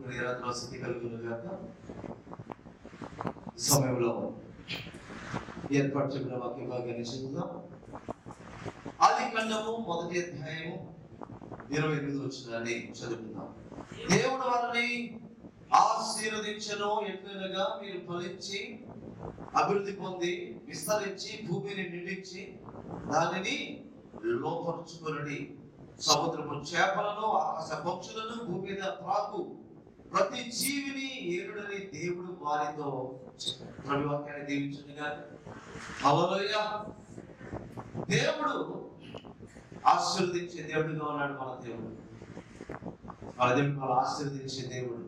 ప్రియరాత్రి వసతి కలుగును గాక. సమయంలో ఏర్పాటు చెప్పిన వాక్య భాగాన్ని చదువుదాం. ఆదికాండము 1వ అధ్యాయము 28వ వచనాన్ని చదువుకుందాం. దేవుడు వారిని ఆశీర్వదించెను, ఎట్లనగా మీరు ఫలించి అభివృద్ధి పొంది విస్తరించి భూమిని నిండించి దానిని లోపరుచుకొనుడి. సముద్రపు చేపలను, ఆకాశ పక్షులను, భూమి మీద ప్రాకు ప్రతి జీవిని ఏలుడని దేవుడు వారితో చెప్పాడు. వాక్యాన్ని దీవించునుగా. హల్లెలూయా. దేవుడు ఆశీర్వదించే దేవుడుగా ఉన్నాడు. మన దేవుడు ఆశీర్వదించే దేవుడు.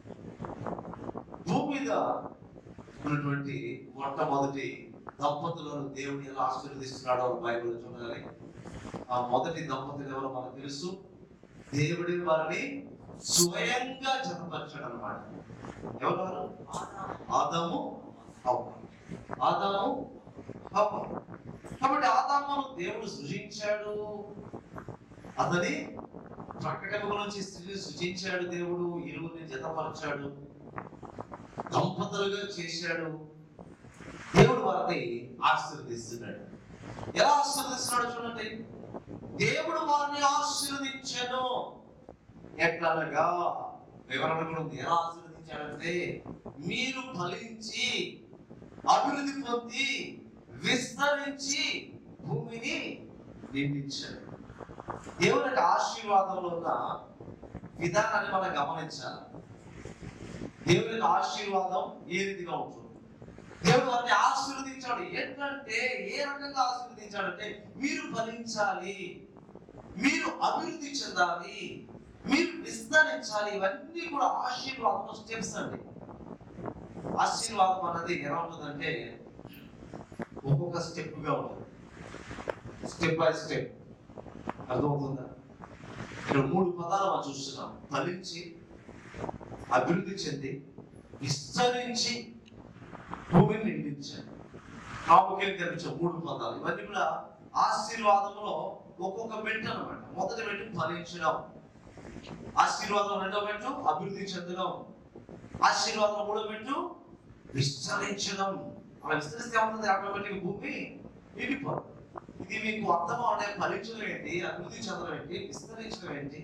భూమి మీద ఉన్నటువంటి మొట్టమొదటి దంపతులను దేవుడు ఎలా ఆశీర్వదిస్తున్నాడో బైబిల్ చూడాలి. ఆ మొదటి దంపతులు ఎవరో మనకు తెలుసు. దేవుడి వారిని స్వయంగా జతపరిచాడు అన్నమాట. ఎవరు? ఆదాము, హవ్వ. ఆదాము, హవ్వ. కాబట్టి ఆదామును దేవుడు సృజించాడు. అతని ప్రకటన నుంచి స్త్రీని సృజించాడు. దేవుడు ఇరువురిని జతపరిచాడు, దంపతులుగా చేశాడు. దేవుడు వారిని ఆశీర్వదిస్తున్నాడు. ఎలా ఆశీర్వదిస్తున్నాడు చూడండి. దేవుడు వారిని ఆశీర్వదించాను. ఎట్లనగా వివరణ కూడా ఉంది. ఎలా ఆశీర్వదించాడంటే మీరు ఫలించి అభివృద్ధి పొంది విస్తరించి భూమిని నిండించాడు. దేవుని ఆశీర్వాదంలో ఉన్న విధానాన్ని మనం గమనించాలి. దేవుని ఆశీర్వాదం ఏ రీతిగా ఉంటుంది? దేవుడు వారిని ఆశీర్వదించాడు. ఏంటంటే ఏ రకంగా ఆశీర్వదించాడంటే మీరు ఫలించాలి, మీరు అభివృద్ధి చెందాలి, మీరు విస్తరించాలి. ఇవన్నీ కూడా ఆశీర్వాదం స్టెప్స్ అండి. ఆశీర్వాదం అన్నది ఎలా ఉంటుందంటే ఒక్కొక్క స్టెప్ గా ఉంటుంది. Step by step. అర్థమవుతుందా? ఇక్కడ 3 పదాలు మనం చూస్తున్నాం. ఫలించి, అభివృద్ధి చెంది, విస్తరించి, భూమిని నిండించాడు. ప్రాముఖ్యంగా కనిపించే 3 పదాలు. ఇవన్నీ కూడా ఆశీర్వాదంలో ఒక్కొక్క మెట్టు అనమాట. మొదటి మెట్టు ఫలించడం, ఆశీర్వాదం 2వ మెట్టు అభివృద్ధి చెందడం, ఆశీర్వాదం 3వ మెట్టు విస్తరించడం. అలా విస్తరిస్తే ఏమవుతుంది? ఆటోమేటిక్ భూమి నిండిపోతుంది. ఇది మీకు అర్థం అంటే ఫలించడం ఏంటి, అభివృద్ధి చెందడం ఏంటి, విస్తరించడం ఏంటి?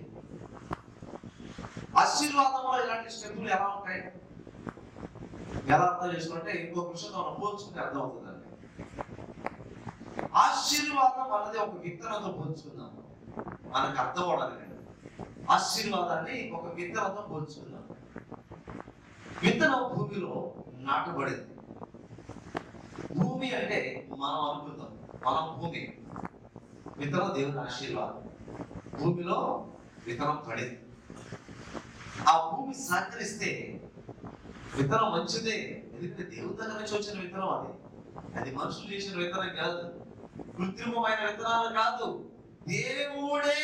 ఆశీర్వాదంలో ఇలాంటి స్టెప్పులు ఎలా ఉంటాయి? ఎలా అర్థం చేసుకుంటే ఇంకొక విషయం మనం పోల్చుకుంటే అర్థం అవుతుందండి. ఆశీర్వాదం అన్నది ఒక విత్తనంతో పోల్చుకుందాం, మనకు అర్థం అవడానికి. ఆశీర్వాదాన్ని ఒక విత్తనంతో పోల్చుకుందాం. విత్తనం భూమిలో నాటబడింది. భూమి అంటే మనం అనుకుంటాం, మనం భూమి. విత్తనం దేవుని ఆశీర్వాదం. భూమిలో విత్తనం పడింది. ఆ భూమి సహకరిస్తే విత్తనం మంచిదే. ఎందుకంటే దేవుని దగ్గర నుంచి వచ్చిన విత్తనం అది. అది మనుషులు చేసిన విత్తనం కాదు, కృత్రిమమైన విత్తనాలు కాదు, దేవుడే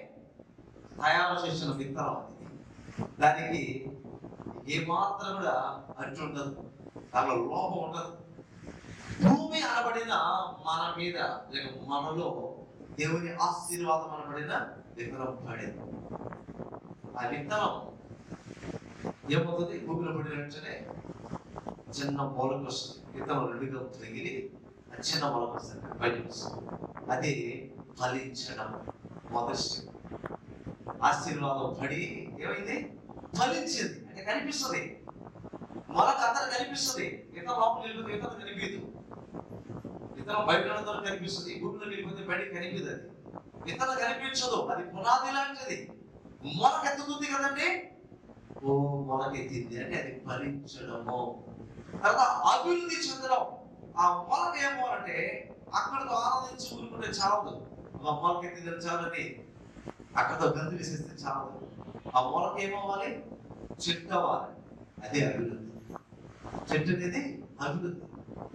తయారు చేసిన విత్తనం అది. దానికి ఏమాత్రం కూడా అడ్డు ఉండదు, దానిలో లోపం ఉండదు. భూమి అనబడిన మన మీద, మనలో దేవుని ఆశీర్వాదం అనబడిన విత్తనం పడింది. ఆ విత్తనం ఏమవుతుంది? భూమిలో పడిన వెంటనే చిన్న మొలక వస్తుంది. విత్తనం 2గా తగిలి ఆ చిన్న మొలక వస్తుంది, బయటకు వస్తుంది. అది ఫలించడం. మొదటి ఆశీర్వాదం పడి ఏమైంది? ఫలించింది. అంటే కనిపిస్తుంది, మొలక అందరూ కనిపిస్తుంది. విత్తనం లోపల వెళ్ళిపోతే విత్తనం కనిపించదు. విత్తనం బయట కనిపిస్తుంది, భూమిలో వెళ్ళిపోతే బయట కనిపించదు. అది విత్తనం కనిపించదు, అది పునాది లాంటిది. మొలక ఎత్తుతుంది కదండి. ఓ మొలకెత్తింది అంటే అది ఫలించడము. తర్వాత అభివృద్ధి చెందడం. ఆ మొలక ఏమో అంటే అక్కడితో ఆనందించి ఊరుకుంటే చాలదు. ఆ మొలకెత్తిందని చాలని అక్కడితో గంతులు వేసేస్తే చాలదు. ఆ మొలక ఏమవ్వాలి? చెట్టు అవ్వాలి. అదే అభివృద్ధి. చెట్టు అనేది అభివృద్ధి.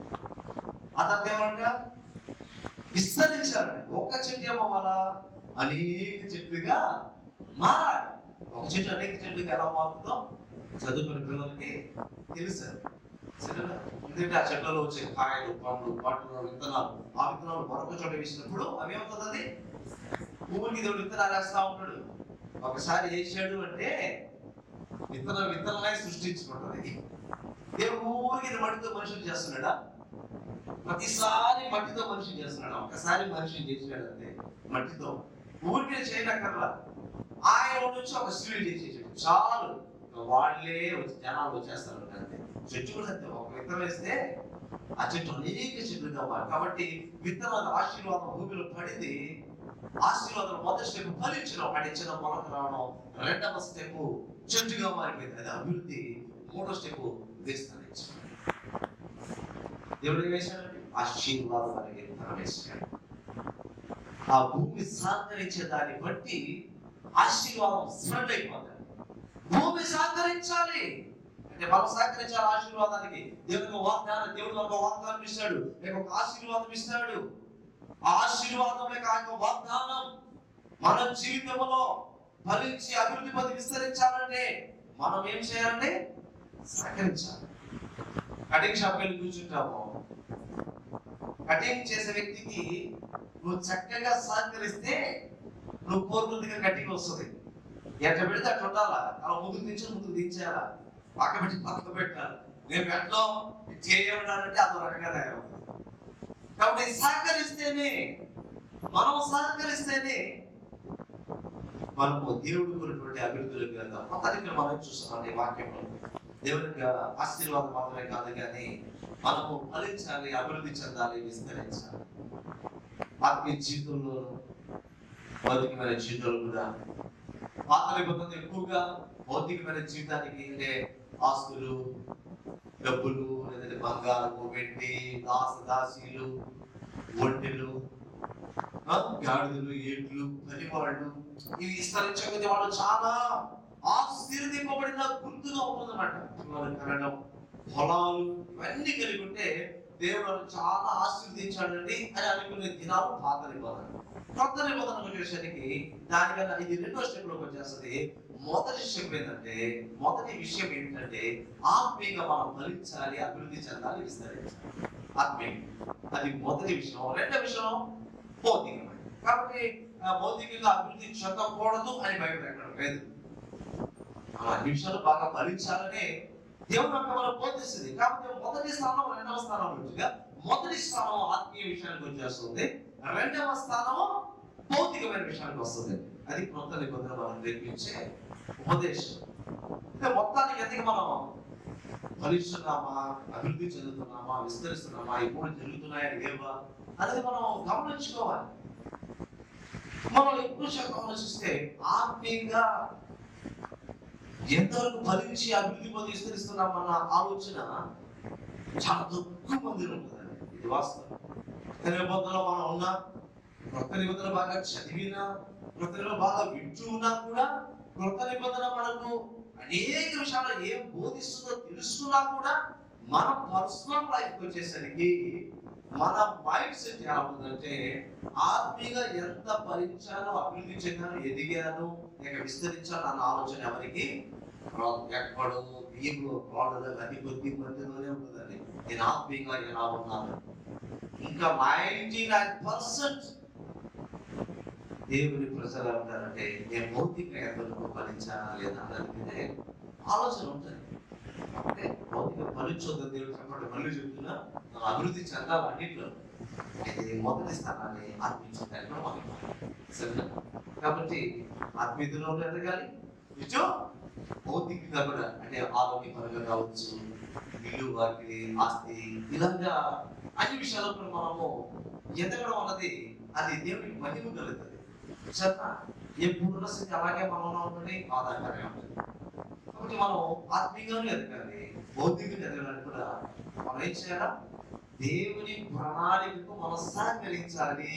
ఆ తర్వాత ఏమంట? విస్తరించాలి. ఒక్క చెట్టు ఏమవ్వాలా? అనేక చెట్టుగా మారాలి. ఒక చెట్టు అనేక చెట్టుగా ఎలా మారుతుందో చదువుకునే పిల్లలకి తెలుసు. ఎందుకంటే ఆ చెట్లలో వచ్చే కాయలు, పండ్లు, పండ్లు, విత్తనాలు, ఆ విత్తనాలు మరొక చోట వేసినప్పుడు అవి ఏమవుతుంది? భూమికి దేవుడు విత్తనాలు వేస్తా ఉంటాడు. ఒకసారి వేసాడు అంటే విత్తనాలే సృష్టించుకుంటది. దేవుడు ఊరికి మట్టితో మనుషులు చేస్తున్నాడా? ప్రతిసారి మట్టితో మనిషిని చేస్తున్నాడు. ఒకసారి మనిషిని చేసినాడు అంతే మట్టితో. ఊరికే చేయనక్కర్లా. ఆయన నుంచి ఒక స్త్రీని చేసేసాడు చాలు. వాళ్ళే వచ్చి జనాలు వచ్చేస్తారు అంతే. చెట్టు కూడా అంతే. ఒక విత్తనం వేస్తే ఆ చెట్టు అనేక చెట్లు కావాలి. కాబట్టి విత్తనాల ఆశీర్వాదం భూమిలో పడింది. ఆశీర్వాదం మొదటి స్టెప్ ఫలించడం, చిన్న మొలక రావడం. రెండవ స్టెప్ చెట్టుగా మారిపోయింది, అది అభివృద్ధి. మూడో స్టెప్ విస్తరించడం. దేవుడు ఏం వేశాడంటే ఆశీర్వాదం అనేది విత్తనం వేశాడు. ఆ భూమి సహకరించే దాన్ని బట్టి ఆశీర్వాదం స్ప్రెడ్ అయిపోతుంది. భూమి సహకరించాలి అంటే మనం సహకరించాలి ఆశీర్వాదానికి. దేవుడు మనకు వాగ్దానం ఇస్తాడు, లేక ఒక ఆశీర్వాదం ఇస్తాడు. ఆ ఆశీర్వాదం లేక ఆ యొక్క వాగ్దానం మన జీవితంలో ఫలించి అభివృద్ధి పొంది విస్తరించాలంటే మనం ఏం చేయాలంటే సహకరించాలి. కటింగ్ షాప్ వెళ్ళి కూర్చుంటాము. కటింగ్ చేసే వ్యక్తికి నువ్వు చక్కగా సహకరిస్తే నువ్వు కోరుకుందిగా కటింగ్ వస్తుంది. ఎట్లా పెడితే అట్లా ఉండాలా. అలా ముందుకు దించేయాలా, పక్క పెట్టాలి. నేను ఎట్లో చేయమన్నానంటే అదో రకంగా తయారవుతుంది. కాబట్టి సహకరిస్తేనే మనము దేవుడు కోరినటువంటి అభివృద్ధిలోకి వెళ్తాం. మొత్తానికి మనం చూస్తామండి వాక్యంలో దేవుని ఆశీర్వాదం మాత్రమే కాదు, కానీ మనము ఫలించాలి, అభివృద్ధి చెందాలి, విస్తరించాలి. ఆత్మీయ జీవితంలో, భౌతికమైన జీవితంలో కూడా. పాత నిబంధనలు ఎక్కువగా భౌతికమైన జీవితానికి అంటే ఆస్తులు, డబ్బులు, లేదంటే బంగారము, వెండి, దాసీలు, ఒంటెలు, గాడిదలు, ఏడ్లు, పనివాళ్ళు, ఇవి విస్తరించకపోతే వాళ్ళు చాలా ఆశీర్వదింపబడిన గుర్తుగా ఉంటుందన్నమాట. కరణం, పొలాలు ఇవన్నీ కలిగి ఉంటే దేవుడు చాలా ఆశీర్వదించాడండి అని అనుకునే దినాలు పాత నిబంధన. కొత్త నిబంధన విషయానికి దానికన్నా ఇది రెండో స్టెప్ లోకి వచ్చేస్తుంది. మొదటి విషయం ఏంటంటే ఆత్మీయంగా మనం ఫలించాలి, అభివృద్ధి చెందాలి, విస్తరించాలి. ఆత్మీయంగా అది మొదటి విషయం. రెండో విషయం భౌతికమైన. కాబట్టి భౌతికంగా అభివృద్ధి చెందకూడదు అని బైబిల్ ఎక్కడ లేదు. అన్ని విషయాలు బాగా ఫలించాలనే దేవుడు మనకు బోధిస్తుంది. కాబట్టి మొదటి స్థానం, రెండవ స్థానం నుంచిగా మొదటి స్థానం ఆత్మీయ విషయానికి వచ్చేస్తుంది, రెండవ స్థానం భౌతికమైన విషయానికి వస్తుంది. అది కొత్త నిబంధన మనం నేర్పించే ఉపదేశం. అంటే మొత్తానికి ఎందుకు మనం ఫలిస్తున్నామా, అభివృద్ధి చెందుతున్నామా, విస్తరిస్తున్నామా, ఎప్పుడు జరుగుతున్నాయని లేవా అనేది మనం గమనించుకోవాలి. మనం ఎక్కువ శాతం ఆలోచిస్తే ఆత్మీయంగా ఎంతవరకు ఫలించి అభివృద్ధి పొంది విస్తరిస్తున్నామన్న ఆలోచన చాలా తక్కువ మందిలో ఉంటుందండి. ఇది వాస్తవం. కొత్త నిబంధనలో మనం ఉన్నా, కొత్త నిబంధన బాగా చదివినా, కొత్త నిబంధన బాగా వింటూ ఉన్నా కూడా, కొత్త నిబంధన మనకు అనేక విషయాలు ఏం బోధిస్తుందో తెలుసుకున్నా కూడా, మన పర్సనల్ లైఫ్కి వచ్చేసరికి మన మైండ్ సెట్ ఎలా ఉందంటే ఆత్మీయంగా ఎంత ఫలించాలో, అభివృద్ధి చెందాను, ఎదిగాను, లేక విస్తరించాను అన్న ఆలోచన ఎవరికి ఎక్కడో బియ్యంలో కోడలు అది కొద్ది మందిలోనే ఉంటుందండి. నేను ఆత్మీయంగా ఎలా ఉన్నాను. ఇంకా 99% దేవుని ప్రజలు ఉంటారంటే నేను భౌతికంగా ఎంతవరకు ఫలించానా లేదా అన్నది ఆలోచన ఉంటుంది. అంటే భౌతిక ఫలించొద్దని దేవుడు చెప్పండి, మళ్ళీ చెప్తున్నా, అభివృద్ధి చెందాలి అన్నింటిలో. అయితే మొదటి స్థానాన్ని ఆత్మీయంగా సరేనా? కాబట్టి ఆత్మీయతలో ఎదగాలి, ఇటు భౌతికంగా కూడా, అంటే ఆరోగ్యపరంగా కావచ్చు, ఇల్లు, వాకి, ఆస్తి, ఇలాగా అన్ని విషయాల్లో కూడా మనము ఎదగడం అన్నది అది దేవునికి మహిమ కలుగుతుంది. సరేనా? ఎప్పుడు స్థితి అలాగే మనలో ఉంటుంది, ఆధారంగా ఉంటుంది. కాబట్టి మనం ఆత్మీయంగానే ఎదగాలి, భౌతికంగా ఎదగడానికి కూడా మనం ఏం చేయాలా? దేవుని ప్రణాళికకు మనం సహకరించాలి.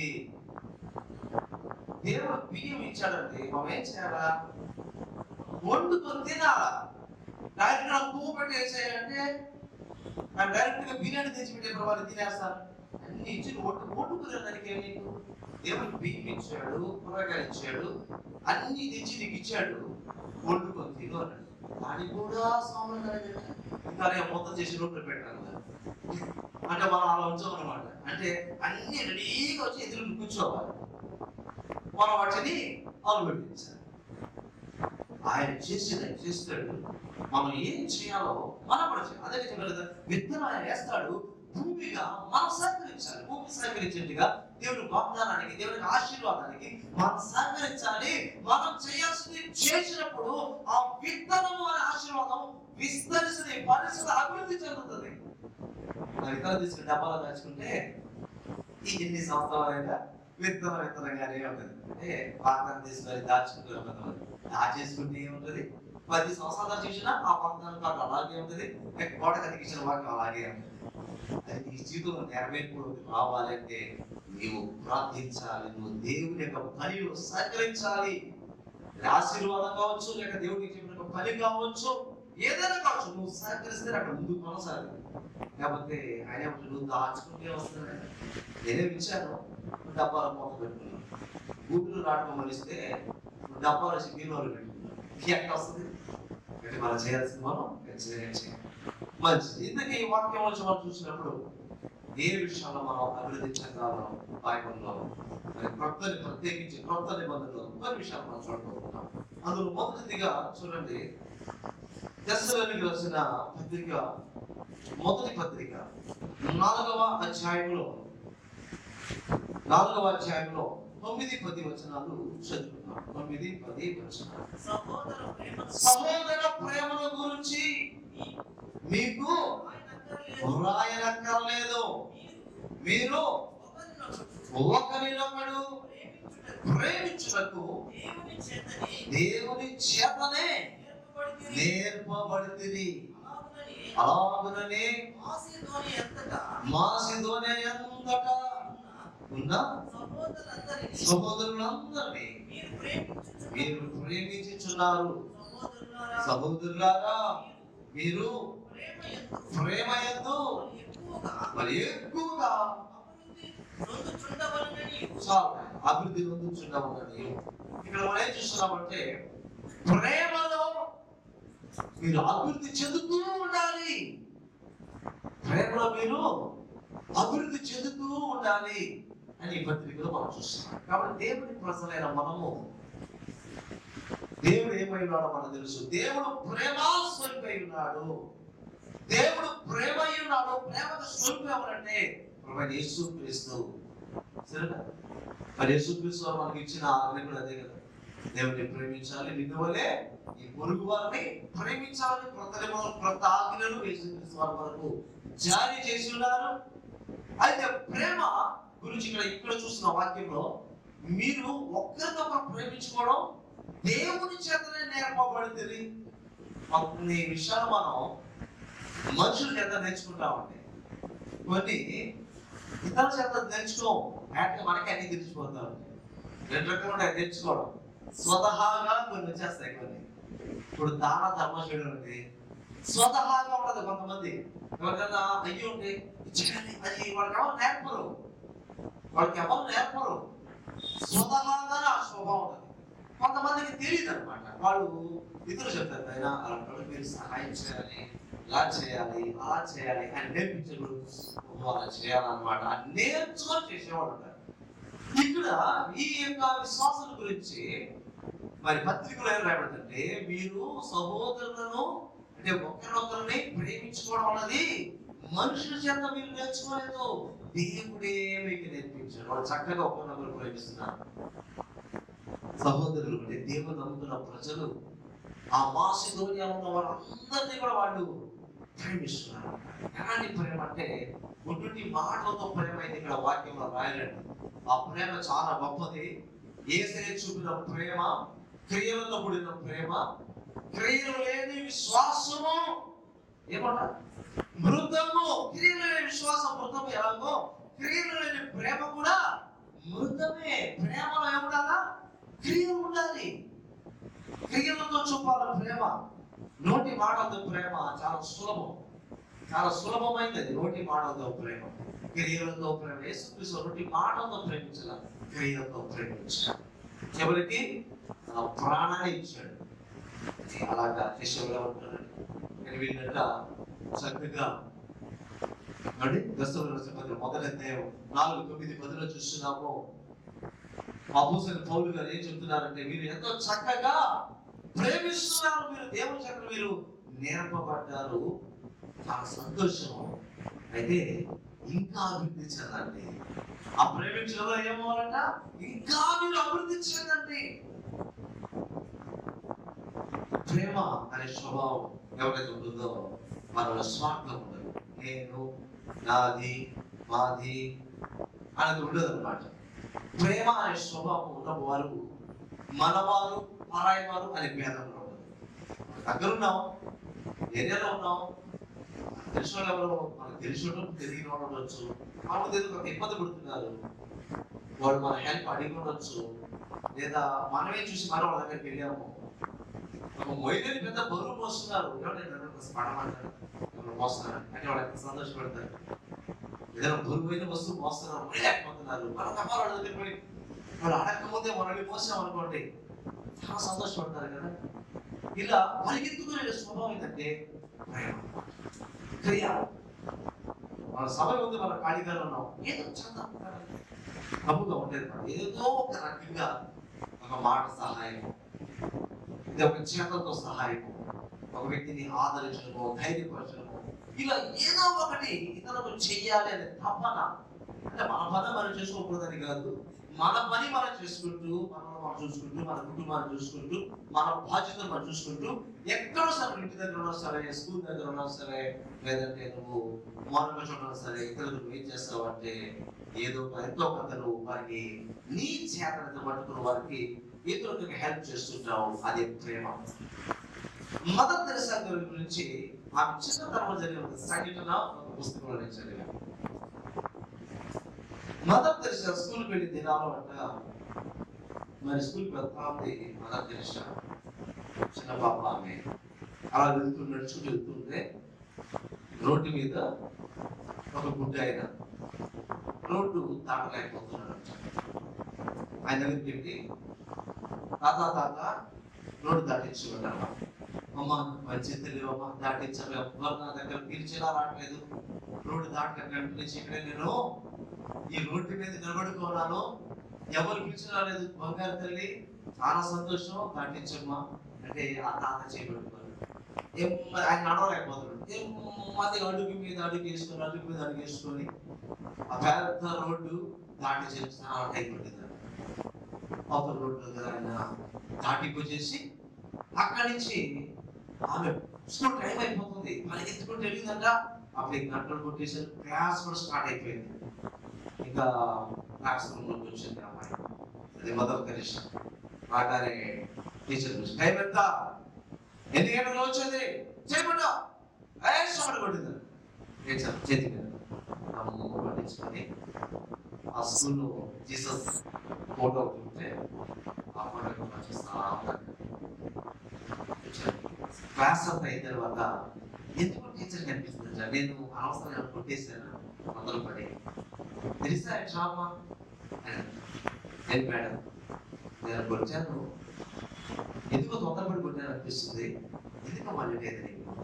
దేవుడు బియ్యం ఇచ్చాడంటే మనం ఏం చేయాలా? వండుకొని తినాలా. డైరెక్ట్ గా పువ్వు పెట్టేసేయాలంటే డైరెక్ట్ గా బిర్యానీ తెచ్చిపెట్టే వాళ్ళు తినేస్తారు. అన్ని ఇచ్చి వండుకునే దానికి నీకు దేవుడు బియ్యం ఇచ్చాడు, కూరగాయలు ఇచ్చాడు, అన్ని తెచ్చి నీకు ఇచ్చాడు, వండుకొని తిను అన్నాడు. దానికి కూడా సామాన్లు ఇంకా మొత్తం చేసి రోడ్లు పెట్టాను అంటే మనం అలా ఉంచామన్నమాట. అంటే అన్ని రెడీగా వచ్చి ఎదురు కూర్చోవాలి, మనం వాటిని అనుభవించాలి. ఆయన చేస్తాడు. మనం ఏం చేయాలో మనం కూడా చేయాలి. అదే చెప్పారు కదా, విత్తనం ఆయన వేస్తాడు, భూమిగా మనం సహకరించాలి. భూమి సహకరించేట్టుగా దేవుని వాగ్దానానికి, దేవునికి ఆశీర్వాదానికి మనం సహకరించాలి. మనం చేయాల్సింది చేసినప్పుడు ఆ విత్తనము అనే ఆశీర్వాదం విస్తరిస్తుంది, పరిస్థితి అభివృద్ధి చెందుతుంది. విత్తనం తీసుకుని డబ్బాలో దాచుకుంటే ఈ ఎన్ని సంవత్సరాలైనా విత్తనంగానే ఉంటుంది. అంటే వాగ్దానం తీసుకొని దాచుకుంటారు. దాచేసుకుంటే ఏముంటుంది, 10 సంవత్సరాలు చేసినా ఆ వాగ్దానం పాటు అలాగే ఉంటుంది, గోడ కనిపించిన వాక్యం అలాగే ఉంటుంది. అది నీ జీవితంలో నెరవేర్పు రావాలంటే నీవు ప్రార్థించాలి, నువ్వు దేవుని యొక్క పనిలో సహకరించాలి. ఆశీర్వాదం కావచ్చు, లేక దేవుడికి చెప్పిన పని కావచ్చు, ఏదైనా కావచ్చు, నువ్వు సహకరిస్తే అక్కడ ముందుకు కొనసాగాలి. లేకపోతే ఆయన నువ్వు దాచుకుంటే వస్తుంది. నేనే ఇచ్చాను, డబ్బాల మూత పెట్టుకున్నాను. భూమిలో నాటకం మరిస్తే డబ్బాలు మీలో పెట్టుకున్నాను. ఎక్కడ వస్తుంది? అంటే మనం చేయాల్సింది మనం చేయాలి. మంచిది. ఇందుకే ఈ వాక్యం వచ్చి మనం చూసినప్పుడు ఏ విషయంలో మనం అభివృద్ధి చెందాలో బైబిల్లో ప్రత్యేకించి క్రొత్త నిబంధనలో కొన్ని విషయాలు మనం చూడబోతున్నాం. అందులో మొదటిదిగా చూడండి, తెస్సలోనికీయులకు రాసిన పత్రిక, మొదటి పత్రిక 4వ అధ్యాయంలో 9-10 వచనాలు చదువుకున్నాం. 9-10 వచనాలు. సహోదర ప్రేమను గురించి మీకు వ్రాయనక్కర్లేదు, మీరు ఒకరినొకడు ప్రేమించుటకు దేవుని చేతనే నేర్పబడితిరి. అలాగుననే మాసిదోనియ అంతటా ఉన్న సహోదరులందరినీ మీరు ప్రేమించుచున్నారు. సహోదరులారా, మీరు ప్రేమయందు మరి ఎక్కువగా అభివృద్ధి పొందుచుండవలని. ఇక్కడ మనం ఏం చూస్తున్నామంటే, ప్రేమలో మీరు అభివృద్ధి చెందుతూ ఉండాలి. ప్రేమలో మీరు అభివృద్ధి చెందుతూ ఉండాలి అని ఈ పత్రికలో మనం చూస్తున్నాం. కాబట్టి దేవుని ప్రజలైన మనము, దేవుడు ఏమై ఉన్నాడో మనకు తెలుసు. దేవుడు ప్రేమ స్వరూపై ఉన్నాడు. దేవుడు ప్రేమ అయి ఉన్నాడు. ప్రేమకు స్వరూపం ఎవరంటే ప్రభువైన యేసుక్రీస్తు. సరేనా? మరి యేసుక్రీస్తు మనకి ఇచ్చిన ఆజ్ఞ కూడా అదే కదా, దేవుడిని ప్రేమించాలి, నిన్ను వలె ఈ పొరుగు వారిని ప్రేమించాలని క్రొత్త ఆజ్ఞలు యేసుక్రీస్తు వారి వరకు జారీ చేసి ఉన్నారు. అయితే ప్రేమ గురించి ఇక్కడ చూస్తున్న వాక్యంలో మీరు ఒక్కరినొకరు ప్రేమించుకోవడం దేవుని చేతనే నేర్పబడింది. కొన్ని విషయాలు మనం మనుషుల చేత నేర్చుకుంటామండి, కొన్ని ఇతరుల చేత నేర్చుకోం. మనకి అన్ని తెలిసిపోతాం. 2 రకాలు ఉంటాయి నేర్చుకోవడం. స్వతహాగా కొన్ని వచ్చేస్తాయి. కొన్ని ఇప్పుడు దాన ధర్మ చేయడం అంటే స్వతహాగా ఉండదు. కొంతమంది ఎవరికైనా అయ్యి ఉంటే అది వాళ్ళకి ఎవరు నేర్పరు. స్వతహాగానే ఆ స్వభావం ఉంటుంది. కొంతమందికి తెలియదు అనమాట. వాళ్ళు ఇతరులు చెప్తారు, అయినా అలాంటి మీరు సహాయం చేయాలి, ఇలా చేయాలి, అలా చేయాలి అని నేర్పించడు. అలా చేయాలన్నమాట. నేర్చుకొని చేసేవాడు ఉంటారు. ఇక్కడ ఈ యొక్క విశ్వాసం గురించి మరి పత్రికలో ఏం రాబడుతుంటే, మీరు సహోదరులను అంటే ఒకరినొకరిని ప్రేమించుకోవడం అన్నది మనుషుల చేత మీరు నేర్చుకోలేదు, దేవుడే మీకు నేర్పించాడు. వాళ్ళు చక్కగా ఒకరినొకరు ప్రేమిస్తున్నారు. సహోదరులు అంటే దేవుడు నమ్ముతున్న ప్రజలు, ఆ మాసిదోనియా ఉన్న వారందరినీ కూడా వాళ్ళు ప్రేమిస్తున్నారు. ఎలాంటి ప్రేమ అంటే ఒట్టి మాటలతో ప్రేమ అయితే ఇక్కడ వాక్యంలో రాయలేండి. ఆ ప్రేమ చాలా గొప్పది. యేసయ్య చూపిన ప్రేమ క్రియలతో కూడిన ప్రేమ. క్రియలు లేని విశ్వాసము ఏమంటారు? మృతము. క్రియలు లేని విశ్వాసం మృతము ఎలాగో క్రియలు లేని ప్రేమ కూడా మృతమే. ప్రేమలో ఏముండాలా? క్రియలు ఉండాలి. క్రియలతో చూపాలి ప్రేమ. నోటి మాటలతో ప్రేమ చాలా సులభం, చాలా సులభమైనది. నోటి మాటలతో ప్రేమ, క్రియలతో ప్రేమ. యేసుక్రీస్తు నోటి మాటలతో ప్రేమించాల, క్రియలతో ప్రేమించాలి. చివరికి తన ప్రాణాన్ని ఇచ్చాడు. అలాగా శిష్యులు ఉంటారండి. నేను విన్నట్ట చక్కగా మొదటి అధ్యాయం 4:9-10 చూస్తున్నాము. అపోస్తలుడైన పౌలు గారు ఏం చెప్తున్నారంటే, మీరు ఎంతో చక్కగా ప్రేమిస్తున్నారు, మీరు దేవుని చేత మీరు నేర్పబడ్డారు, చాలా సంతోషం. అయితే ఇంకా అభివృద్ధి చెందండి. ఆ ప్రేమించడంలో ఏమవ్వాలంట, ఇంకా మీరు అభివృద్ధి చెందండి. ప్రేమ అనే స్వభావం ఎవరైతే ఉంటుందో మనలో స్వార్థం ఉండదు. నేను, నాది, మాది అనేది ఉండదు అన్నమాట. ప్రేమ అనే స్వభావం ఉన్న వారు మనవారు పరాయి వారు అనే భేదంలో ఉండదు. దగ్గరున్నాం, ఏరియాలో ఉన్నాం, తెలిసిన వాళ్ళు ఎవరో మనకు తెలిసిన తెలియని వాళ్ళు ఉండొచ్చు, వాళ్ళు ఏదో ఒక ఇబ్బంది పడుతున్నారు, వాళ్ళు మన హెల్ప్ అడిగి ఉండొచ్చు, లేదా మనమే చూసి మనం వాళ్ళ దగ్గరికి వెళ్ళాము, ఒక మొయ్యని పెద్ద బరువు మోస్తున్నారు, ఎవరైనా పడమంటారు, మోస్తున్నారు అంటే వాళ్ళు ఎంత సంతోషపడతారు. ఏదైనా బరువైన వస్తువు మోస్తున్నారు, లేకపోతున్నారు, మనం తప్ప వాళ్ళ దగ్గర పోయి వాళ్ళు అడగకముందే మనల్ని మోసాం అనుకోండి, చాలా సంతోషపడతారు కదా. ఇలా పరిగెత్తుకునే స్వభావం ఏంటంటే ప్రేమ, క్రియ. మన సమయం ఉంది, మన ఖాళీగా ఉన్నాం, ఏదో చందా కబుగా ఉండేది, ఏదో ఒక రకంగా ఒక మాట సహాయం, ఇది ఒక చేతలతో సహాయం, ఒక వ్యక్తిని ఆదరించడమో ధైర్యపరచడమో, ఇలా ఏదో ఒకటి ఇతరులకు చెయ్యాలి అనే తపన. అంటే మన పని మనం చేసుకోకూడదని కాదు, మన పని మనం చేసుకుంటూ, మనల్ని మనం చూసుకుంటూ, మన కుటుంబాన్ని చూసుకుంటూ, మన బాధ్యతలు మనం చూసుకుంటూ, ఎక్కడో సరే ఇంటి దగ్గర ఉన్నా సరే, స్కూల్ దగ్గర ఉన్నా సరే, లేదంటే నువ్వు మార్గం చూడడం సరే, ఇతరులకు ఏం చేస్తావు అంటే ఏదో ఎంతో కథలు వారికి నీ చేతనతో పట్టుకుని వారికి ఇతరులకు హెల్ప్ చేస్తుంటావు. అదే ప్రేమ. మదర్ తెరెసా గారి గురించి ఆమె చిన్నతనంలో జరిగిన సంఘటన ఒక పుస్తకంలో నేను చదివాను. మదర్ తెరెసా స్కూల్కి వెళ్ళి దినాలు అంట, మరి స్కూల్కి వెళ్తా ఉంది మదర్ తెరెసా, చిన్న పాప ఆమె. అలా నడుచుకుంటూ వెళ్తుంటే రోడ్డు మీద ఒక గుడ్డ ఆయన రోడ్డు దాటలేకపోతున్నాడు. ఆయన దగ్గరికి వెళ్ళి, తాత రోడ్డు దాటించుకున్నాను, అమ్మ మంచి తెలియమ్మా దాటించాలి, ఎవ్వరు నా దగ్గర పిలిచేలా రావట్లేదు, రోడ్డు దాటకండి నుంచి ఇక్కడే నేను ఈ రోడ్డు మీద నిలబడుకోన్నాను, ఎవరు పిలిచిన రాలేదు, బంగారు తల్లి చాలా సంతోషం దాటించమ్మా అంటే ఆ తాత చేయబడుకోవాలి. ఆయన నడవలేకపోతున్నాడు, అది అడుగు మీద అడుగు వేసుకొని అడుగు మీద అడుగు వేసుకొని ఆ పెద్ద రోడ్డు దాటి చేసి చాలా టైం పట్టింది. అవతల రోడ్డు ఆయన దాటికొచ్చేసి అక్కడి నుంచి ఆమె స్కూల్ టైం అయిపోతుంది, మనకి ఎత్తుకుంటూ వెళ్ళిందంట. అప్పుడు గంటలు కొట్టేసారు, క్లాస్ కూడా స్టార్ట్ అయిపోయింది. ఇంకా క్లాస్ రూమ్ లోకి వచ్చింది అమ్మాయి, అది మదర్ తెరెసా. రాగానే టీచర్ టైం ఎంత, ఎన్ని గంటలు వచ్చింది చేయకుండా కొట్టింది టీచర్ చేతి మీద పట్టించుకొని ఆ స్కూల్లో జీసస్ ఫోటో ఉంటే ఆ ఫోటో క్లాస్ అంతా అయిన తర్వాత ఎందుకు టీచర్ కనిపిస్తుంది, నేను అనవసరంగా కొట్టేశాను మొదలు పడి తెలుసా డ్రామా మేడం నేను కొట్టాను, ఎందుకు తొందరపడి కొట్టాను అనిపిస్తుంది, ఎందుకు మళ్ళీ లేదు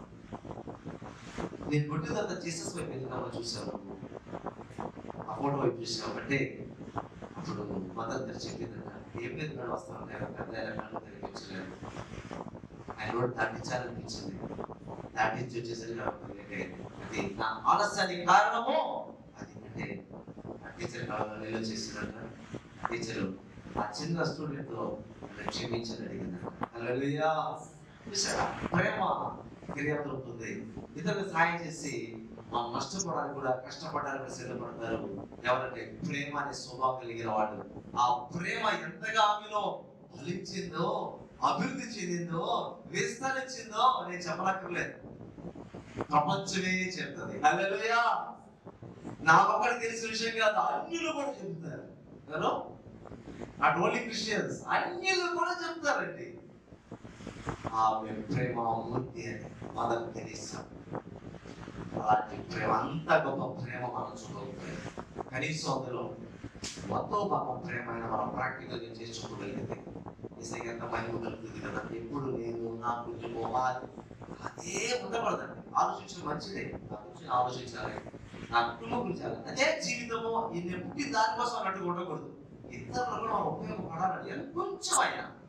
నేను కొట్టిన తర్వాత జీసస్ వైపు ఎందుకమ్మా చూసావు, ఆ ఫోటో వైపు చూసావు అంటే అప్పుడు మదర్ గారు చెప్పిందంట, ఏం లేదు మేడం వస్తాను పెద్ద కళ్ళు తెలిపించలేదు, ఆయన రోడ్డు దాటించాలనిపించింది, దాటించి వచ్చేసరికి అది నా ఆలస్యానికి కారణము అది అంటే ఆ టీచర్ నిల్వ చేసిందంట. టీచరు ఆ చిన్న స్టూడెంట్ క్షమించని అడిగిందంట. హల్లెలూయా. ప్రేమ క్రియతో ఉంటుంది, ఇతరులకు సాయం చేసి మనం నష్టపోవడానికి కూడా కష్టపడడానికి సిద్ధపడతారు ఎవరంటే ప్రేమ అనే స్వభావం కలిగిన వాడు. ఆ ప్రేమ ఎంతగా ఆమెలో ఫలించిందో, అభివృద్ధి చెందిందో, విస్తరించిందో నేను చెప్పనక్కర్లేదు, ప్రపంచమే చెప్తుంది. హల్లెలూయా. నాకొక్కడికి తెలిసిన విషయం కాదు, అన్యులు కూడా చెప్తారు. నాట్ ఓన్లీ క్రిస్టియన్స్, అన్యులు కూడా చెప్తారండి ఆమె ప్రేమ మూర్తి అని మదర్ తెరెసా. అలాంటి ప్రేమ, అంత గొప్ప ప్రేమ మనం చూడకపోయాం, కనీసం అందులో ఎంతో గొప్ప ప్రేమ అయినా మనం ప్రాక్టికల్ గా చేసుకోగలిగితే నిజంగా ఎంత మహిమ కలుగుతుంది కదా. ఎప్పుడు నేను నా కుటుంబం అదే ఉండకూడదండి. ఆలోచించడం మంచిదే, నా గురించి ఆలోచించాలి, నా కుటుంబం గురించి అదే జీవితము, నేను పుట్టిన దానికోసం అన్నట్టు ఉండకూడదు. ఇతరులు కూడా ఉపయోగపడాలని కొంచెం అయినా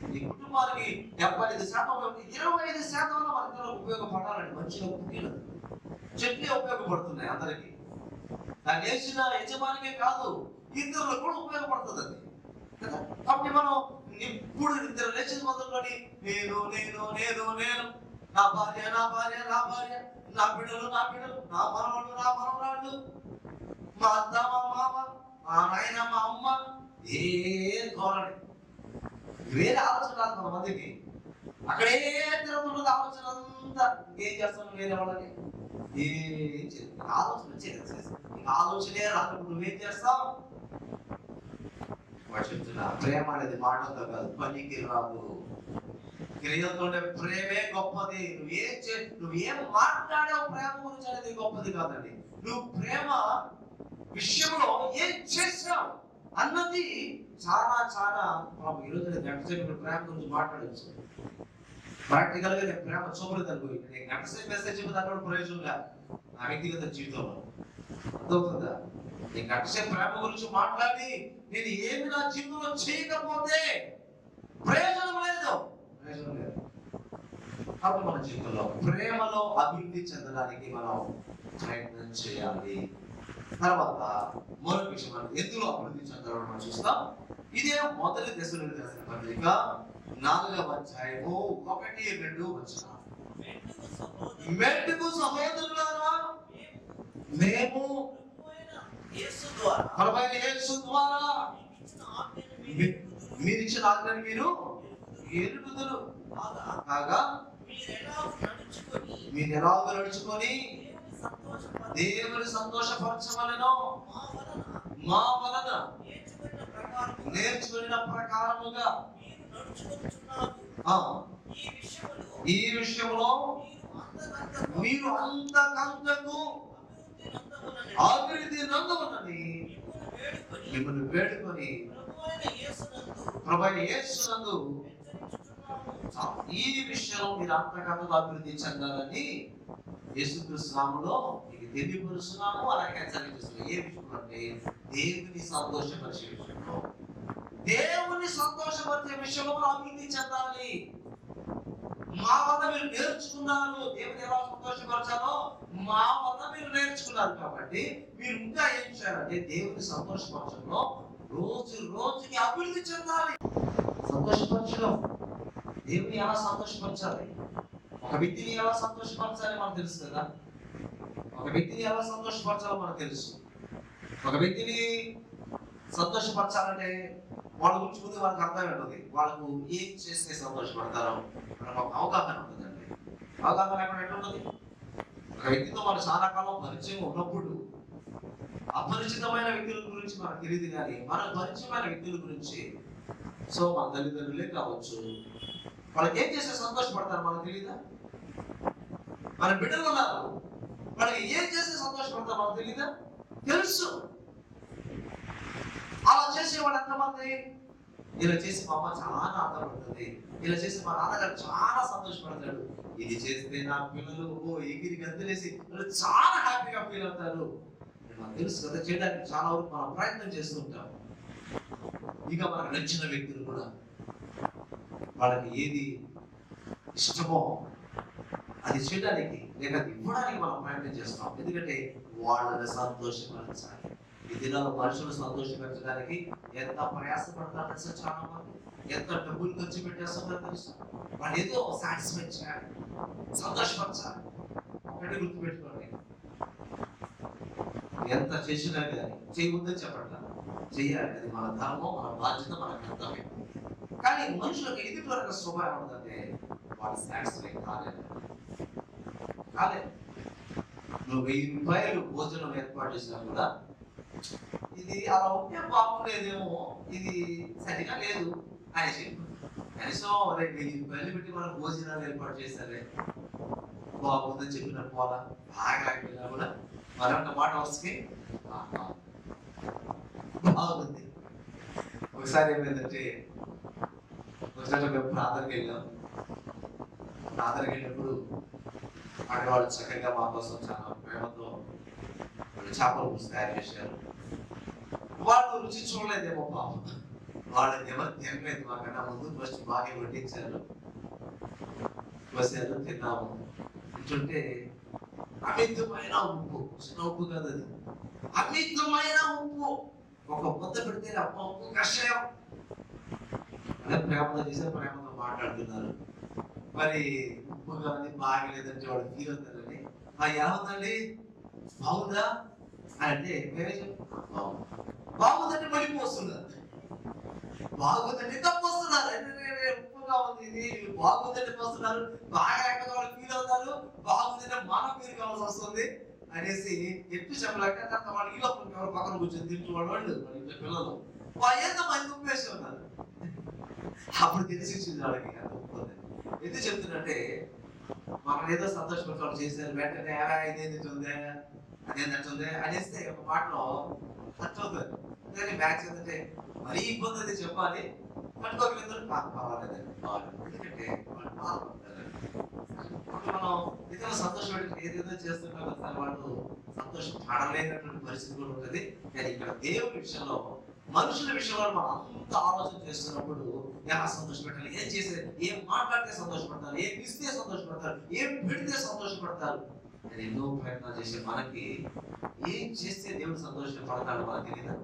ఈ కుటుంబానికి 75% 25% మన ఇద్దరు ఉపయోగపడాలండి. మంచిగా కుక్కీలు చట్నీ ఉపయోగపడుతున్నాయి అందరికి. దాన్ని వేసిన యజమానికే కాదు, ఇద్దరు కూడా ఉపయోగపడుతుంది అది కదా. కాబట్టి మనం ఇప్పుడు ఇద్దరు లేచిన మొదలుకొని నేను నేను నేను నేను నా భార్య నా భార్య నా భార్య, నా బిడ్డలు నా బిడ్డలు, నా మనవాళ్ళు నా మనవరాళ్ళు, మా అత్త మా మామ, మా నాయన మా అమ్మ, ఏ ధోరణి వేరే ఆలోచన రాదు కొంతమందికి. అక్కడే తిరుగుతున్నది ఆలోచన అంతా. ఏం చేస్తాను వేరే వాళ్ళని ఏం చేయదు, ఆలోచన వచ్చేది. ఆలోచనే రాకపోతే నువ్వేం చేస్తావు? చెప్తున్నా, ప్రేమ అనేది మాటలతో కాదు, పనికి రాదు, క్రియలతోనే ప్రేమే గొప్పది. నువ్వేం మాట్లాడావు ప్రేమ గురించి అనేది గొప్పది కాదండి. నువ్వు ప్రేమ విషయంలో ఏం చేసావు అన్నది చాలా చాలా. ఈరోజు నేను గంట సేపు ప్రేమ గురించి మాట్లాడచ్చు. ప్రాక్టికల్ గా నేను ప్రేమ చూపలేదు అనుకో, నేను గంట సేపు మెసేజ్ చెప్పిన ప్రయోజనం కాదు నా వ్యక్తిగత జీవితంలో. అర్థమవుతుందా? నేను గంట సేపు ప్రేమ గురించి మాట్లాడి నేను ఏమి నా జీవితంలో చేయకపోతే ప్రయోజనం లేదు. కాబట్టి మన జీవితంలో ప్రేమలో అభివృద్ధి చెందడానికి మనం ప్రయత్నం చేయాలి. తర్వాత మరొక విషయం, మనం ఎందులో అభివృద్ధి చెందాలని మనం చూస్తాం. ఇదే మొదటి దశలోకి రాసిన పత్రిక 4వ అధ్యాయము 1-2 వచనాలు. మెట్టుకు సహోదరులారా, మేము ప్రభువైన యేసు ద్వారా మీరిచ్చిన ఆజ్ఞను మీరు ఎరుగుదురు. కాగా మీరు ఎలాగ నడుచుకొని దేవుని సంతోషపరచవలెనో మా వలన నేర్చుకున్న ప్రకారముగా ఈ విషయంలో మీరు అంతకంతకు అభివృద్ధి నందవలని మిమ్మల్ని వేడుకొని ప్రభువైన యేసునందు ఈ విషయంలో మీరు అంతకంతకు అభివృద్ధి చెందాలని యేసుక్రీస్తు నామములో మీకు తెలియపరుస్తున్నాము. అలాగే హెచ్చరిస్తున్నాము. ఏ విషయంలో అంటే దేవుని సంతోషపరిచే విషయంలో, దేవుని సంతోషపరిచే విషయంలో అభివృద్ధి చెందాలి. మా వల్ల మీరు నేర్చుకున్నారు దేవుని ఎలా సంతోషపరచాలో, మా వల్ల మీరు నేర్చుకున్నారు. కాబట్టి మీరు ఇంకా ఏం చేయాలంటే దేవుని సంతోషపరచడంలో రోజు రోజుకి అభివృద్ధి చెందాలి. సంతోషపరచడం, దేవుని ఎలా సంతోషపరచాలి, ఒక వ్యక్తిని ఎలా సంతోషపరచాలి మనకు తెలుసు కదా. ఒక వ్యక్తిని ఎలా సంతోషపరచాలో మనకు తెలుసు. ఒక వ్యక్తిని సంతోషపరచాలంటే వాళ్ళ గురించి ముందు వాళ్ళకి అర్థం ఉంటుంది. వాళ్ళకు ఏం చేస్తే సంతోషపడతారో మనకు ఒక అవగాహన ఉంటుందండి. అవగాహన లేకుండా ఎట్లుంటుంది? ఒక వ్యక్తితో మనం చాలా కాలం పరిచయం ఉన్నప్పుడు అపరిచితమైన వ్యక్తుల గురించి మనకు తెలియదు, కానీ మనకు పరిచయమైన వ్యక్తుల గురించి, సో మన తల్లిదండ్రులే కావచ్చు, వాళ్ళకి ఏం చేస్తే సంతోషపడతారు మనకు తెలియదా? మన బిడ్డలు ఉన్నారు, వాళ్ళకి ఏం చేస్తే సంతోషపడతారు మనకు తెలియదా? తెలుసు. అలా చేసేవాడు ఎంతమంది? ఇలా చేసి మా అమ్మ చాలా ఆనందపడుతుంది, ఇలా చేసి మా నాన్నగారు చాలా సంతోషపడతాడు, ఇది చేస్తే నా పిల్లలు ఎగిరి గంతులేసి చాలా హ్యాపీగా ఫీల్ అవుతారు. మనకు తెలుసు కదా, చేయడానికి చాలా వరకు మనం ప్రయత్నం చేస్తూ ఉంటాం. ఇక మనకు నచ్చిన వ్యక్తులు కూడా వాళ్ళకి ఏది ఇష్టమో అది చేయడానికి లేక ఇవ్వడానికి మనం ప్రయత్నం చేస్తాం. ఎందుకంటే వాళ్ళని సంతోషపరచాలి. ఈ దినాల్లో మనుషులు సంతోషపరచడానికి ఎంత ప్రయాసపడతారో తెలుసా? చాలా మంది ఎంత డబ్బులు ఖర్చు పెట్టేస్తారో తెలుసా? వాళ్ళు ఏదో సాటిస్ఫై చేయాలి, సంతోషపరచాలి. ఒకటి గుర్తుపెట్టుకోండి, ఎంత చేసినా కానీ చేయవద్దని చెప్పట్లా, చెయ్యాలి. అది మన ధర్మం, మన బాధ్యత, మన కర్తవ్యం. కానీ మనుషులకు ఎదుటి వరకు స్వభావం ఉందంటే వాళ్ళు సాటిస్ఫై కాలేదు. నువ్వు 1000 రూపాయలు భోజనం ఏర్పాటు చేసినా కూడా ఇది అలా ఉంటే బాగుండేదేమో, ఇది సరిగా లేదు అనేసి కనీసం 1000 రూపాయలు పెట్టి మనం భోజనాలు ఏర్పాటు చేస్తారే, బాగుందని చెప్పిన పోలా బాగా లేకపోయినా కూడా మరొక మాట వస్తే బాగుంది. ఒకసారి ఏమైందంటే, ఒకసారి మేము ప్రార్థనకి వెళ్ళాం. ప్రార్థనకి వెళ్ళినప్పుడు అక్కడ వాళ్ళు చక్కగా మా కోసం చాలా ప్రేమతో చేపల పులుసు తయారు చేశారు. వాళ్ళు రుచి చూడలేదేమో పాపం, వాళ్ళని ఎవరు తినలేదు. మాకన్నా ముందు ఫస్ట్ బాగా వడ్డించారు, వసారు, తిన్నాము. తింటుంటే అమితమైన ఉప్పు, చిన్న ఉప్పు కాదు అది, అమితమైన ఉప్పు. ఒక ముద్ద పెడితే అమ్మ ఉప్పు కషాయం. అదే ప్రేమతో చేసే, ప్రేమతో మాట్లాడుతున్నారు. మరి ఉప్పు కానీ బాగలేదంటే వాడు ఫీల్ అవుతారని, ఎలా ఉందండి బాగుందా అని అంటే మేమే చెప్తాం బాగుందంటే మళ్ళీ వస్తున్నారు, బాగుందంటే తప్పు వస్తున్నారు. ఉప్పుగా ఉంది ఇది, బాగుందంటే వస్తున్నారు, బాగా వాళ్ళు ఫీల్ అవుతారు, బాగుందంటే మన ఫీల్ కావాల్సి వస్తుంది అనేసి ఎప్పుడు చెప్పలేక వాళ్ళు ఈ లోపల ఎవరు పక్కన కూర్చొని తింటూ వాళ్ళు ఇంట్లో పిల్లలు ఎంత మంది ఉప్పు వేసి ఉన్నారు. అప్పుడు తెలిసింది వాళ్ళకి అంత ఉప్పు ఎందుకు చెప్తున్నట్టే, మనం ఏదో సంతోషపడతాడు చేశారు, వెంటనే ఇదేంటుందే అదేంటంటుందే అనేస్తే ఒక మాటలో ఖర్చు అవుతుంది. అందుకని మ్యాథ్స్ ఏంటంటే మరీ ఇబ్బంది అయితే చెప్పాలి, పట్టుకోగలిగితే కావాలేదండి. ఎందుకంటే వాళ్ళు బాధపడతారు. మనం ఇతరులు సంతోషపడి ఏదేదో చేస్తుంటాం కదా, వాళ్ళు సంతోషం పడలేనటువంటి పరిస్థితి కూడా ఉంటుంది. కానీ ఇక్కడ దేవుని విషయంలో, మనుషుల విషయంలో మనం అంత ఆలోచన చేస్తున్నప్పుడు ఎలా సంతోషపెట్టాలి, ఏం చేస్తే, ఏం మాట్లాడితే సంతోషపడతారు, ఏం ఇస్తే సంతోషపడతారు, ఏం పెడితే సంతోషపడతారు అని ఎన్నో ప్రయత్నాలు చేసే మనకి ఏం చేస్తే దేవుడు సంతోషపడతాడు మనకు తెలియదా?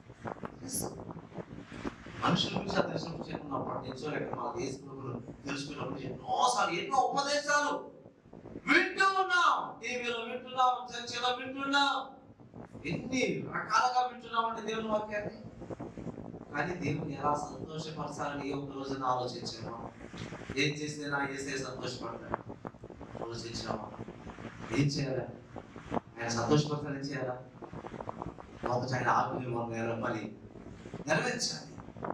మనుషుల గురించి ఆ తెలిసినప్పుడు చెప్పుకున్నప్పుడు తెచ్చుకోలేక మన దేశ ప్రభులు తెలుసుకున్నప్పుడు ఎన్నోసార్లు ఎన్నో ఉపదేశాలు వింటూ ఉన్నాం, టీవీలో వింటున్నాం, చర్చలో వింటున్నాం, ఎన్ని రకాలుగా వింటున్నాం అంటే దేవుని వాక్యాన్ని. కానీ దేవుని ఎలా సంతోషపరచాలని ఏ ఒక్క రోజున ఆలోచించామా? ఏం చేస్తే నా ఏసే సంతోషపడతాడు ఆలోచించామా? ఏం చేయాలి? ఆయన సంతోషపరచాలని చేయాలా? మొదట ఆయన ఆజ్ఞలు మనం మరి నెరవేర్చాలి.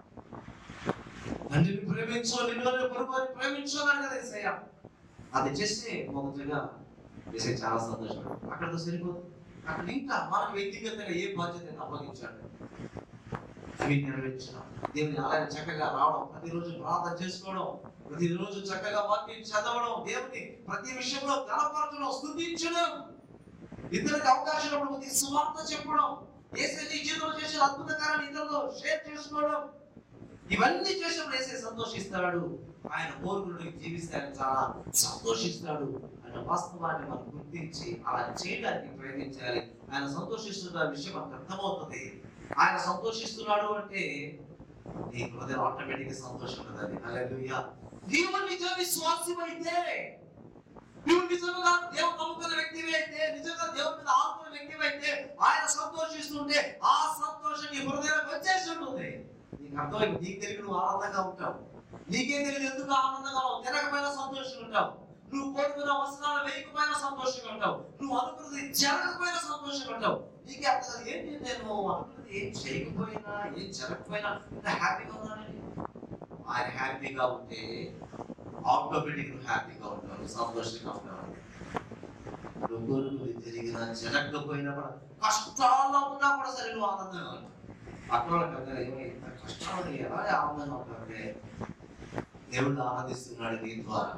తండ్రిని ప్రేమించు, నిన్ను పొరుగువారిని ప్రేమించు అన్నాడు కదా యేసయ్య. అది చేస్తే మొదటగా యేసయ్య చాలా సంతోషపడ్డాడు. అక్కడితో సరిపోదు. అక్కడ ఇంకా మనకు వ్యక్తిగతంగా ఏ బాధ్యత అప్పగించాడు అవి నెరవేర్చడం. దేవుని ఆలయం చక్కగా రావడం, ప్రతిరోజు ప్రార్థన చేసుకోవడం, ప్రతిరోజు చక్కగా వాక్యం చదవడం, దేవుని ప్రతి విషయంలో గణపరచడం, స్తుతించడం, ఇతరులకు అవకాశం ప్రతి సువార్త చెప్పడం, యేసయ్య నీ జీవితంలో చేసే అద్భుత కార్యాలను ఇతరులతో షేర్ చేసుకోవడం, ఇవన్నీ చేసినప్పుడు యేసయ్య సంతోషిస్తాడు. ఆయన కోరుకున్నట్టు జీవిస్తే ఆయన చాలా సంతోషిస్తాడు అనే వాస్తవాన్ని మనం గుర్తించి అలా చేయడానికి ప్రయత్నించాలి. ఆయన సంతోషిస్తున్న విషయం మనకు అర్థమవుతుంది. ఆయన సంతోషిస్తున్నాడు అంటే నీ హృదయం ఆటోమేటిక్ గా సంతోషం ఉంటుంది. హల్లెలూయా. నీవు నిజ విశ్వాసమైతే, నువ్వు నిజంగా దేవుని నమ్ముకున్న వ్యక్తివి అయితే, నిజంగా దేవుని మీద ఆనుకున్న వ్యక్తివి అయితే, ఆయన సంతోషిస్తుంటే ఆ సంతోషం నీ హృదయానికి వచ్చేసి ఉంటుంది. నీకు అర్థమైంది. నీకు తెలియదు నువ్వు ఆనందంగా ఉంటావు, నీకే తెలియదు ఎందుకు ఆనందంగా ఉంటావు. తినకపోయినా సంతోషంగా ఉంటావు, నువ్వు కోరుకున్న వస్త్రాలు వేయకపోయినా సంతోషంగా ఉంటావు, నువ్వు అనుకున్నది జరగకపోయినా సంతోషంగా ఉంటావు. నీకే అర్థం ఏంటి, నేను అనుకున్నది ఏం చేయకపోయినా ఏం జరగకపోయినా ఇంత హ్యాపీగా ఉన్నానని. ఆయన హ్యాపీగా ఉంటే ఆటోమేటిక్ నువ్వు హ్యాపీగా ఉంటావు, సంతోషంగా ఉంటావు. నువ్వు కోరుకున్నది జరిగినా జరగకపోయినా కూడా, కష్టాల్లో ఉన్నా కూడా సరే నువ్వు ఆనందంగా ఉంటావు. అక్కడ ఇంత కష్టాలు ఎలా ఆనందంగా ఉంటారంటే దేవుడు ఆనందిస్తున్నాడు నీ ద్వారా.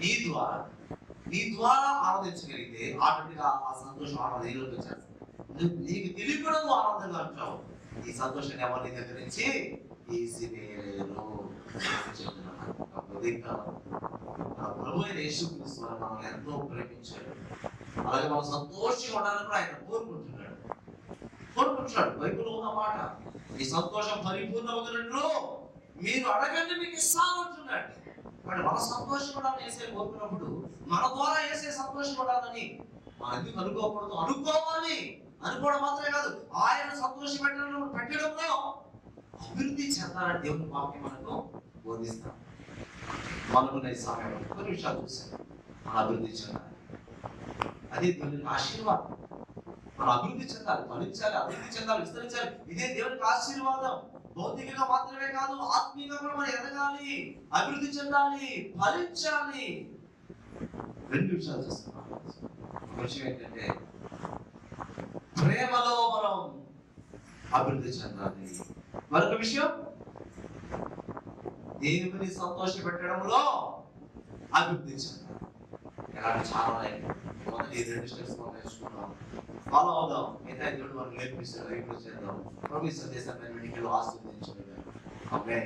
నీ ద్వారా ఆనందించగలిగితే ఆటోమేటిక్గా ఆ సంతోషం ఆనందంలోకి వచ్చేస్తుంది. నీకు తెలియకుండా నువ్వు ఆనందంగా ఉంటావు. ఈ సంతోషాన్ని ఎవరి దగ్గర నుంచి ప్రభు అయిన యేసుక్రీస్తు మనల్ని ఎంతో ప్రేమించాడు. అలాగే మనం సంతోషంగా ఉండాలని కూడా ఆయన కోరుకుంటున్నాడు. బైబిల్లో ఉన్న మాట, ఈ సంతోషం పరిపూర్ణమగునట్లు మీరు అడగండి మీకు ఇస్తాను అంటున్నాడు. అంటే మన సంతోషం కూడా యేసయ్య కోరుకున్నప్పుడు మన ద్వారా యేసయ్య సంతోషం పడాలని మనం ఎందుకు అనుకోకూడదు? అనుకోవాలి. అనుకోవడం మాత్రమే కాదు, ఆయన సంతోష పెట్టడంలో అభివృద్ధి చెందాలని దేవుని వాక్యం మనకు బోధిస్తాం. మనకున్న ఈ సమయంలో కొన్ని విషయాలు చూసాం. మన అభివృద్ధి చెందాలి, అదే దేవుని ఆశీర్వాదం. మనం అభివృద్ధి చెందాలి, ఫలించాలి, అభివృద్ధి చెందాలి, విస్తరించాలి. ఇదే దేవునికి ఆశీర్వాదం. భౌతికంగా మాత్రమే కాదు, ఆత్మీయంగా కూడా మనం ఎదగాలి, అభివృద్ధి చెందాలి, ఫలించాలి. రెండు విషయాలు చూస్తున్నాం. ఒక విషయం ఏంటంటే ప్రేమలో మనం అభివృద్ధి చెందాలి. మరొక విషయం దేవుని సంతోష పెట్టడంలో అభివృద్ధి చెందాలి. ఇలాంటి చాలా ఉన్నాయి. మొదటి 2 స్టెప్స్ మనం నేర్చుకున్నాం, ఫాలో అవుదాం. మిగతా దేవుడు మనం నేర్పిస్తాడు, రైట్ చేద్దాం. ప్రభు సందేశాన్ని ఆశీర్వదించండి. ఆమేన్.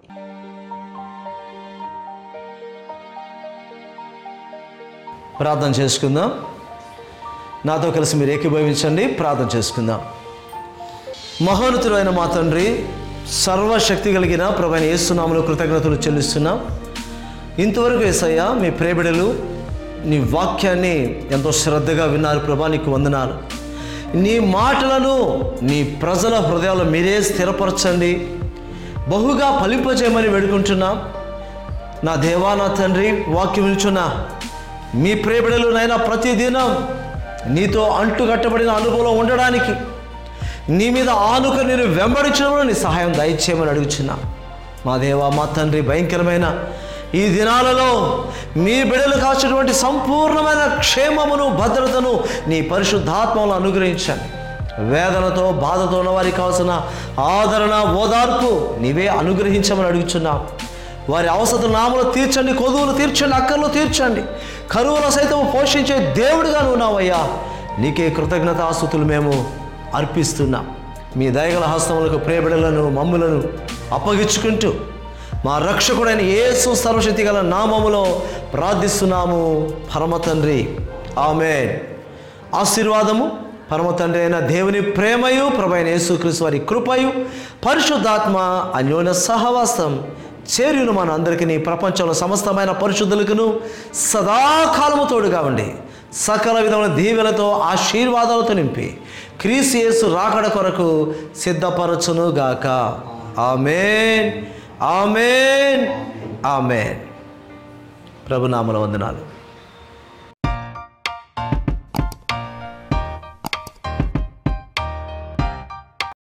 ప్రార్థన చేసుకుందాం. నాతో కలిసి మీరు ఏకీభవించండి. ప్రార్థన చేసుకుందాం. మహోన్నతుడైన మా తండ్రి, సర్వశక్తి కలిగిన ప్రభువైన యేసు నామములో కృతజ్ఞతలు చెల్లిస్తున్నాం. ఇంతవరకు యేసయ్య మీ ప్రేమిడలు నీ వాక్యాన్ని ఎంతో శ్రద్ధగా విన్నారు ప్రభా, నీకు వందనాలు. నీ మాటలను నీ ప్రజల హృదయాల్లో మీరే స్థిరపరచండి, బహుగా ఫలింపజేయమని వేడుకుంటున్నాం. నా దేవా, నా తండ్రి, వాక్యం వినుచున్నా మీ ప్రేమిడలు నైనా ప్రతిదినం నీతో అంటుకట్టబడిన అనుభవంలో ఉండడానికి, నీ మీద ఆనుక నేను వెంబడించడంలో నీ సహాయం దయచేయమని అడుగుచున్నా. మా దేవా, మా తండ్రి, భయంకరమైన ఈ దినాలలో మీ బిడ్డలు కాచినటువంటి సంపూర్ణమైన క్షేమమును భద్రతను నీ పరిశుద్ధాత్మను అనుగ్రహించండి. వేదనతో బాధతో ఉన్న వారికి కావాల్సిన ఆదరణ ఓదార్పు నీవే అనుగ్రహించమని అడుగుచున్నాం. వారి అవసరం నామలు తీర్చండి, కొదువులు తీర్చండి, అక్కర్లు తీర్చండి. కరువుల సైతం పోషించే దేవుడిగా నువ్వు ఉన్నావయ్యా. నీకే కృతజ్ఞతాస్తుతులు మేము అర్పిస్తున్నాం. మీ దయగల హస్తములకు ప్రియబిడలను మమ్ములను అప్పగించుకుంటూ మా రక్షకుడైన యేసు సర్వశక్తి గల నామములో ప్రార్థిస్తున్నాము పరమ తండ్రి, ఆమేన్. ఆశీర్వాదము పరమ తండ్రి అయిన దేవుని ప్రేమయు ప్రభువైన యేసుక్రీస్తు వారి కృపయు పరిశుద్ధాత్మ అన్యోన్య సహవాసం చేరును మన అందరికీ ప్రపంచంలో సమస్తమైన పరిశుద్ధులకును సదాకాలము తోడుగా ఉండి సకల విధమైన దీవెనతో ఆశీర్వాదాలతో నింపి క్రీస్తు యేసు రాకడ కొరకు సిద్ధపరచును గాక. ఆమేన్, ఆమేన్, ఆమేన్. ప్రభునామములో వందనాలు.